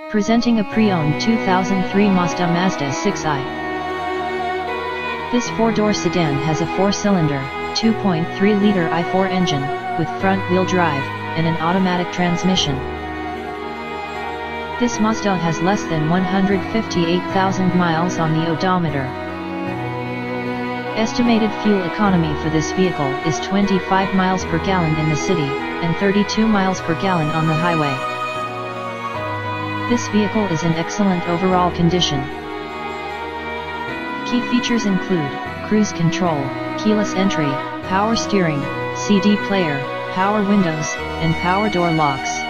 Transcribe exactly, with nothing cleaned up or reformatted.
Presenting a pre-owned two thousand three Mazda Mazda six i. This four-door sedan has a four-cylinder, two point three liter I four engine, with front-wheel drive, and an automatic transmission. This Mazda has less than one hundred fifty-eight thousand miles on the odometer. Estimated fuel economy for this vehicle is twenty-five miles per gallon in the city, and thirty-two miles per gallon on the highway. This vehicle is in excellent overall condition. Key features include cruise control, keyless entry, power steering, C D player, power windows, and power door locks.